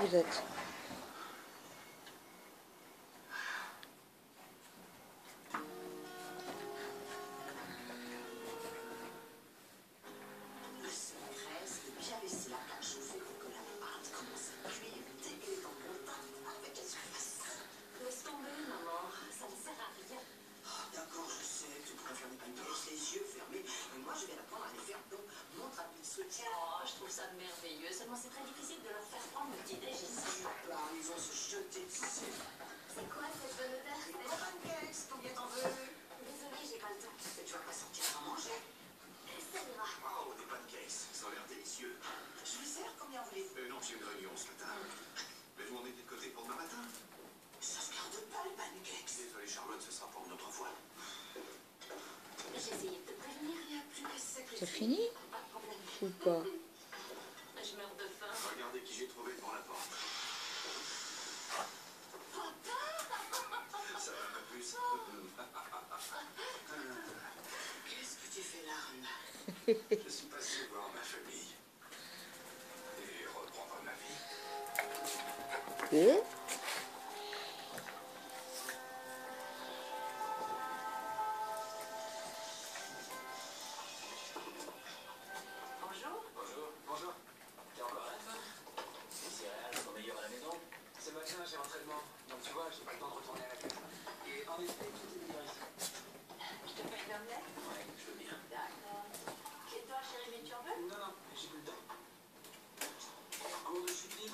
vous êtes. Oh, je trouve ça merveilleux. Seulement, c'est très difficile de leur faire prendre le petit-déj ici. Là, ils vont se jeter dessus. C'est quoi cette bonne odeur? Les pancakes, combien t'en veux? Désolée, j'ai pas le temps. Mais tu vas pas sortir sans manger. Ça ira. Oh, des pancakes, ça a l'air délicieux. Je vous sers, combien voulez-vous? Non, j'ai une réunion ce matin. Mais vous en mettez de côté pour demain matin. Ça se garde pas, les pancakes. Désolé, Charlotte, ce sera pour une autre fois. J'ai essayé de te prévenir. Il n'y a plus qu'à se sacrifier. C'est fini Pas de problème. ou pas? Je meurs de faim. Regardez qui j'ai trouvé devant la porte. Ça va pas plus. Qu'est-ce que tu fais là, Runa? Je suis passé voir ma famille. Et reprendre ma vie. Bonjour. Bonjour. Bonjour. T'es encore là, toi? Les céréales sont meilleures à la maison. Ce matin, j'ai l'entraînement. Donc tu vois, j'ai pas le temps de retourner à la cave. Et en effet, tout est meilleur ici. Je te fais une omelette? Ouais, je veux bien. D'accord. Et toi, chérie, mais tu en veux? Non, non, j'ai plus le temps. Cours de chute libre.